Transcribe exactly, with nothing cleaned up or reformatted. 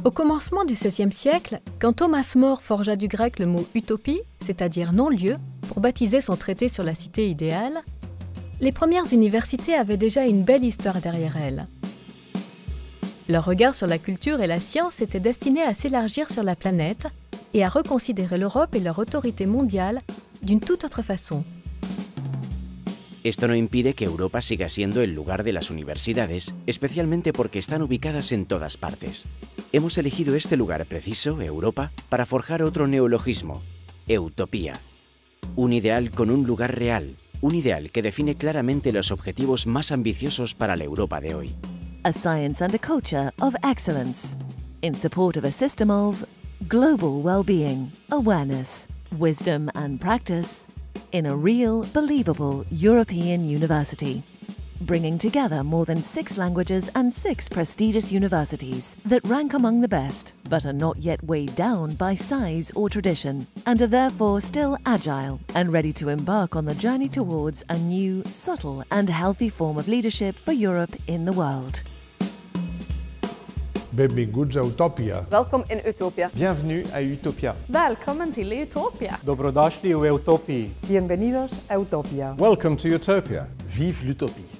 Au commencement du seizième siècle, quand Thomas More forgea du grec le mot « utopie », c'est-à-dire « non-lieu », pour baptiser son traité sur la cité idéale, les premières universités avaient déjà une belle histoire derrière elles. Leur regard sur la culture et la science était destiné à s'élargir sur la planète et à reconsidérer l'Europe et leur autorité mondiale d'une toute autre façon. Esto no impide que Europa siga siendo el lugar de las universidades, especialmente porque están ubicadas en todas partes. Hemos elegido este lugar preciso, Europa, para forjar otro neologismo, utopía. Un ideal con un lugar real, un ideal que define claramente los objetivos más ambiciosos para la Europa de hoy. A science and a culture of excellence, in support of a system of global well-being, awareness, wisdom and practice, in a real, believable European university, bringing together more than six languages and six prestigious universities that rank among the best, but are not yet weighed down by size or tradition, and are therefore still agile and ready to embark on the journey towards a new, subtle and healthy form of leadership for Europe in the world. Benvinguts a Utopia. Welkom in Utopia. Bienvenue à Utopia. Välkommen till Utopia. Dobrodošli u Utopiji. Bienvenidos a Utopia. Welcome to Utopia. Vive l'utopie.